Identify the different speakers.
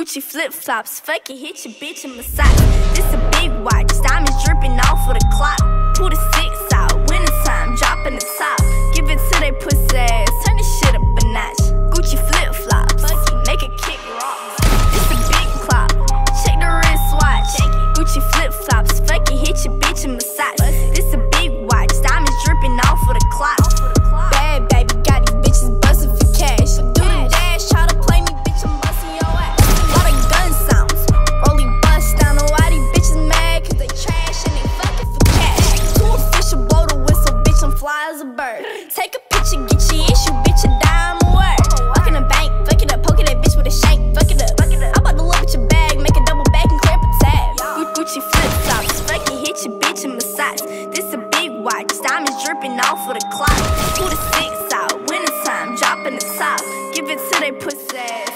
Speaker 1: Gucci flip-flops, fuck it, hit your bitch in massage. This a big watch, diamonds dripping off of the clock. Pull the 6 out, winter time, dropping the top. Give it to they pussy ass, turn this shit up a notch. Gucci flip-flops, make a kick rock. This a big clock, check the wristwatch. Gucci flip-flops, fuck it, hit your bitch in massage. This a big watch, diamonds dripping off of the clock. Bad baby, got these bitches bustin' for cash. Do the dash, try to play me, bitch, I'm bustin' your ass. Lot of gun sounds, rolly bust down. Know why these bitches mad, cause they trash and they fucking for cash. Too official, blow the whistle, bitch, I'm fly as a bird. Take a picture, get your issue, bitch, a dime a word. Walk in the bank, fuck it up, poking that bitch with a shank, fuck it up. I'm about to look at your bag, make a double back and clear up a tab. Gucci flip-flops, fuck it, hit your bitch in massage. This a big watch, diamonds dripping off of the clock. Pull the 6 out, winter time, dropping the top. Give it to they pussy ass.